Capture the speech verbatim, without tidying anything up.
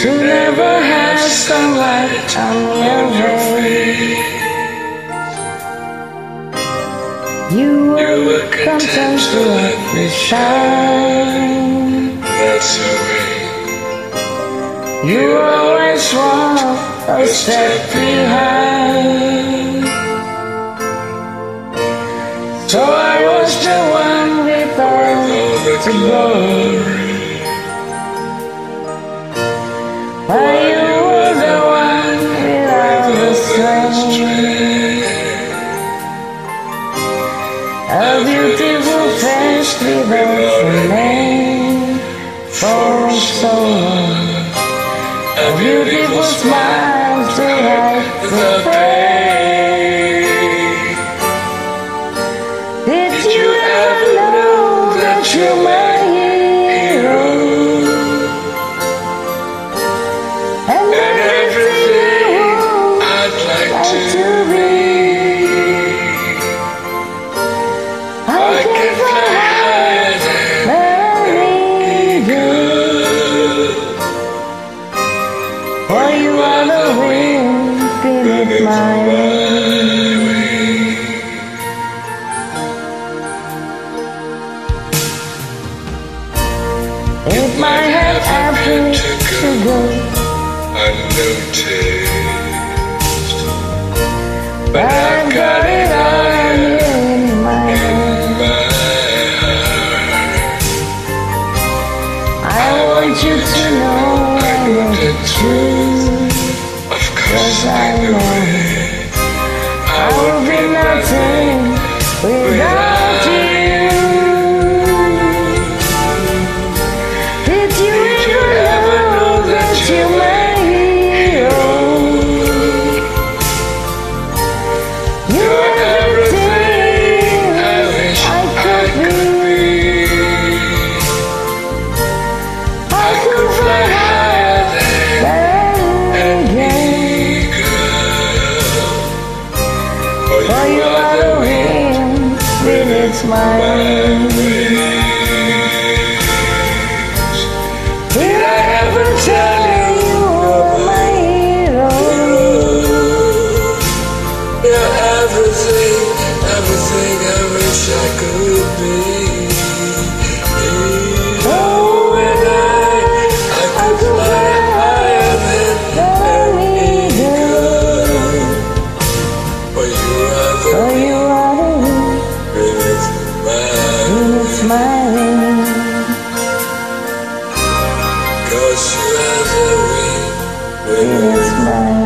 to never have sunlight on your face. You were content to let me shine. That's the way. You always walk a step behind. So I was the one with all the glory, while you were the one without the strength. A beautiful face without a name for so long. A beautiful smile to hide the pain. Did you ever know that you're my hero? And, and everything I'd like, like to, to be. I, I can fly higher than any eagle. For you are the wind beneath my wings. It might have happened to go unnoticed, but I've got it all in my heart. I want you to know I know the truth. Of course I know it. I will be nothing without you. Did you ever know that you're my hero? You're everything I wish I I could could be. I could fly higher than any eagle. For you are the wind beneath my wings. Did I ever tell you you were my hero? You're everything, everything I wish I could be. Oh, And I, I could fly higher than any eagle. For you are the For you are the wind beneath my beneath my wings. 'Cause you are the wind beneath Beneath my